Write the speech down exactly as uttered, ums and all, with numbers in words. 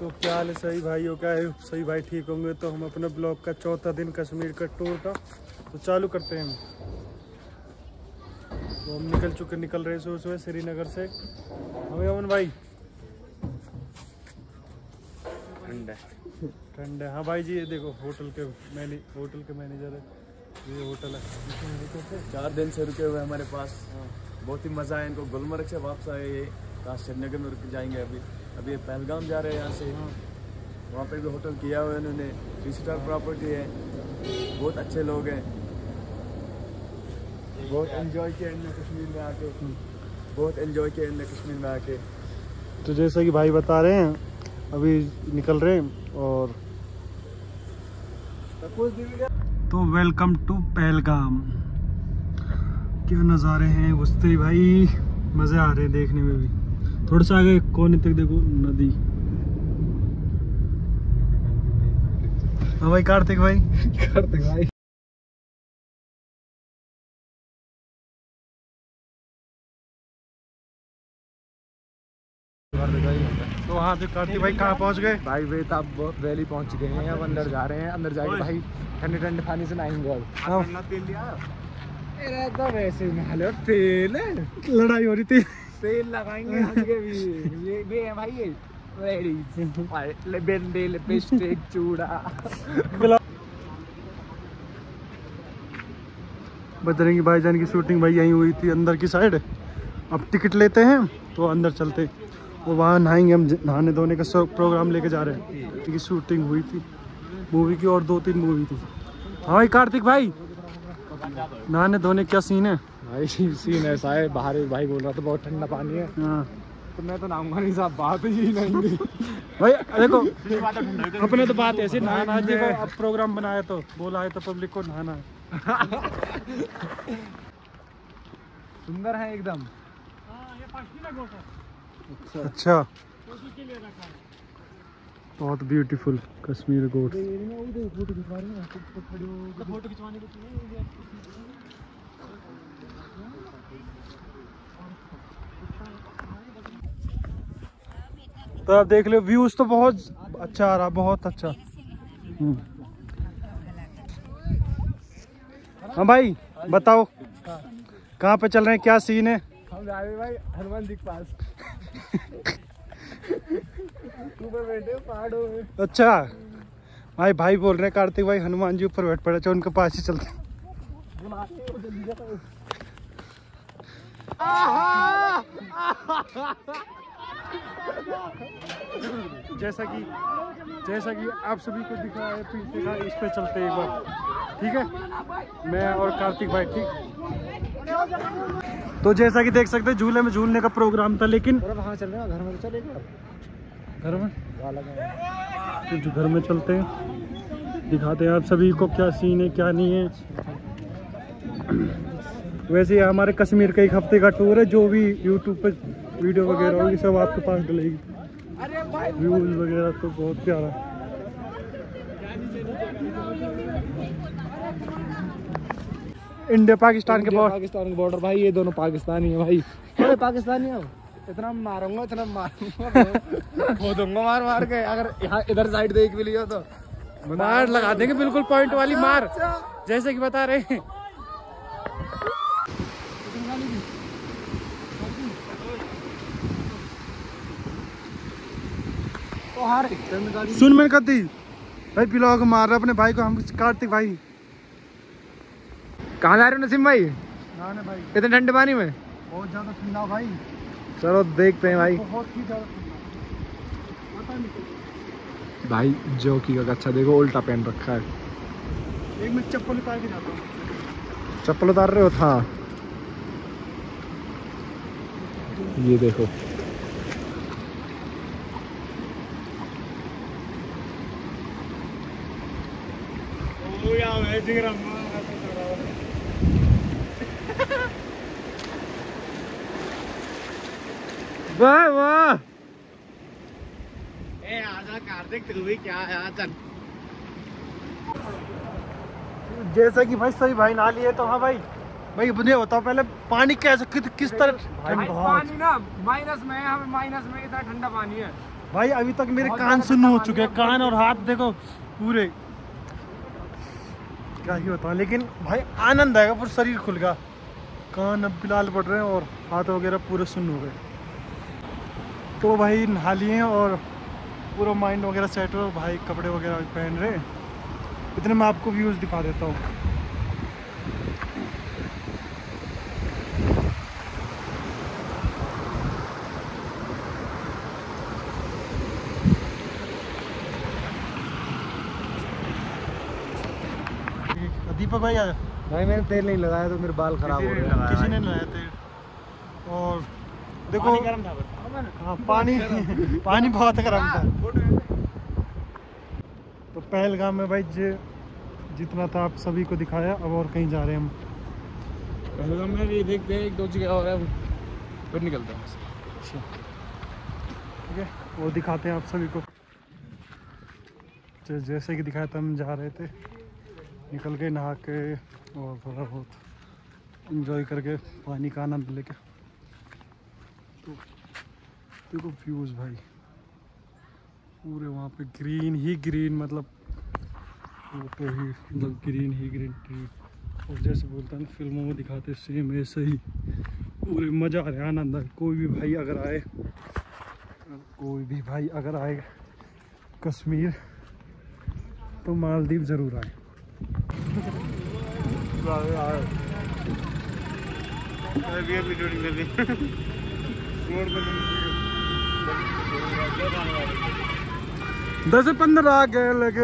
तो क्या हाल है सही भाइयों, क्या है सही भाई ठीक होंगे। तो हम अपने ब्लॉग का चौथा दिन कश्मीर का टूर का तो चालू करते हैं हम। तो हम निकल चुके निकल रहे सुबह सुबह श्रीनगर से। हमें अमन भाई ठंड है ठंड है। हाँ भाई जी ये देखो होटल के मैने होटल के मैनेजर है, ये होटल है। चार दिन से रुके हुए हमारे पास, बहुत ही मज़ा आया इनको। गुलमर्ग से वापस आए, ये कहाँ श्रीनगर में रुक जाएंगे। अभी अभी ये पहलगाम जा रहे हैं यहाँ से। वहाँ पे भी होटल किया हुआ है उन्होंने, थ्री स्टार प्रॉपर्टी है, बहुत अच्छे लोग हैं। बहुत एंजॉय किया इनने कश्मीर में आके, बहुत एंजॉय किया इनने कश्मीर में आके। तो जैसा कि भाई बता रहे हैं अभी निकल रहे हैं। और तो वेलकम टू पहलगाम। क्या नज़ारे हैं उससे भाई, मज़े आ रहे हैं देखने में भी। थोड़ा सा आगे कोने तक देखो नदी। हाँ भाई कार्तिक भाई कार्तिक भाई तो हाँ तो कार्तिक भाई कहाँ पहुँच गए? भाई वे तो आप वैली पहुँच चुके हैं, अब अंदर जा रहे हैं। अंदर जाके भाई ठंडे ठंडे पानी से नहाएंगे। अब तो वैसे नहा तेल लड़ाई हो रही थी, तेल लगाएंगे आगे भी। ये भी है भाई, ये बेंडे लिपस्टिक चूड़ा। बजरंगी भाईजान की शूटिंग भाई यहीं हुई थी अंदर की साइड। अब टिकट लेते हैं तो अंदर चलते और वहाँ नहाएंगे हम। नहाने धोने का सब प्रोग्राम लेके जा रहे हैं क्योंकि शूटिंग हुई थी मूवी की, और दो तीन मूवी थी। हाँ भाई कार्तिक भाई नहाने धोने क्या सीन है? भाई सीन ऐसा है, बाहर भाई बोल रहा था बहुत ठंडा पानी है। हाँ तो मैं तो नहाऊंगा नहीं साहब, बात ही नहीं। भाई देखो अपने तो बात ऐसे नहाना। देखो अब प्रोग्राम बनाया तो बोला है तो पब्लिक को नहाना है। सुंदर है एकदम। अच्छा बहुत ब्यूटीफुल कश्मीर गोट्स। तो आप देख लो व्यूज तो बहुत अच्छा आ रहा, बहुत अच्छा। हाँ भाई बताओ कहाँ पे चल रहे हैं, क्या सीन है? हम जा रहे हैं भाई हनुमान जी के पास। ऊपर बैठे पहाड़ों में। अच्छा भाई भाई बोल रहे हैं कार्तिक भाई हनुमान जी ऊपर बैठ पड़े, तो उनके पास ही चलते हैं। जैसा कि जैसा कि आप सभी को दिखा है पीछे का, इस पे चलते हैं एक बार, ठीक है? मैं और कार्तिक भाई, ठीक। तो जैसा कि देख सकते हैं झूले में झूलने का प्रोग्राम था, लेकिन वहाँ चल रहे हैं घर में, तो चलेगा घर में तो जो घर में चलते हैं दिखाते हैं आप सभी को क्या सीन है क्या नहीं है। वैसे हमारे कश्मीर का एक हफ्ते का टूर है, जो भी यूट्यूब पे वीडियो वगैरह होगी सब आपके पास डलेगी। व्यूज वगैरह तो बहुत प्यारा। इंडिया पाकिस्तान के बॉर्डर, पाकिस्तान के बॉर्डर भाई, ये दोनों पाकिस्तानी है भाई। अरे पाकिस्तानी हो, इतना मारूंगा इतना मारूंगा वो दूंगा मार मार के। अगर यहाँ इधर साइड देख भी लिया तो मार लगा देंगे, बिल्कुल पॉइंट वाली मार जैसे कि बता रहे हैं। सुन मैंने कहती भाई ब्लॉग मार रहा अपने भाई को, हम कार्तिक भाई। कहाँ जा रहे हो नसीम भाई? ना भाई इतने ठंडे पानी में? बहुत ज्यादा ठंडा भाई। चलो देखते हैं भाई। बहुत ही ज्यादा ठंडा भाई जॉकी का अच्छा देखो उल्टा पहन रखा है। एक मिनट चप्पल उतार के जाता हूँ। चप्पल उतार रहे हो? था ये देखो वाह वाह। ए आजा कार्तिक तू भी क्या है चल। जैसा कि भाई सही भाई ना लिए तो हाँ भाई भाई मुझे बताओ पहले पानी कैसे कि, किस तरह पानी ना माइनस में है, हमें माइनस में इतना ठंडा पानी है। भाई अभी तक मेरे कान सुन्न हो चुके हैं, कान और हाथ देखो पूरे, क्या ही बताऊं। लेकिन भाई आनंद आएगा, पूरा शरीर खुल गया, कान अब भी लाल पड़ रहे हैं और हाथ वगैरह पूरे सुन्न हो गए। तो भाई नहा लिए और पूरा माइंड वगैरह सेट हो, भाई कपड़े वगैरह पहन रहे। इतने मैं आपको व्यूज़ दिखा देता हूँ। दीपक भाई आ भाई मैंने तेल नहीं लगाया तो मेरे बाल खराब हो रहे हैं। किसी ने लगाया तेल। और देखो पानी गर्म था, हाँ पानी पानी बहुत गर्म था। तो पहलगाम में भाई जे जितना था आप सभी को दिखाया, अब और कहीं जा रहे हैं हम। पहलगाम में भी देखते हैं, एक दो जगह और है फिर निकलते हैं। अच्छा ठीक है, वो दिखाते हैं आप सभी को। जैसे कि दिखाया था, हम जा रहे थे, निकल के नहा के और थोड़ा बहुत एंजॉय करके पानी का आनंद लेके। तो देखो व्यूज़ भाई पूरे वहाँ पे ग्रीन ही ग्रीन, मतलब वो पे ही मतलब ग्रीन ही ग्रीन ट्री। और जैसे बोलता है फिल्मों में दिखाते सेम ऐसे ही पूरे मज़ा आ रहा है, आनंद है। कोई भी भाई अगर आए कोई भी भाई अगर आए कश्मीर तो मालदीव ज़रूर आए। दस पंद्रह आ गए लगे।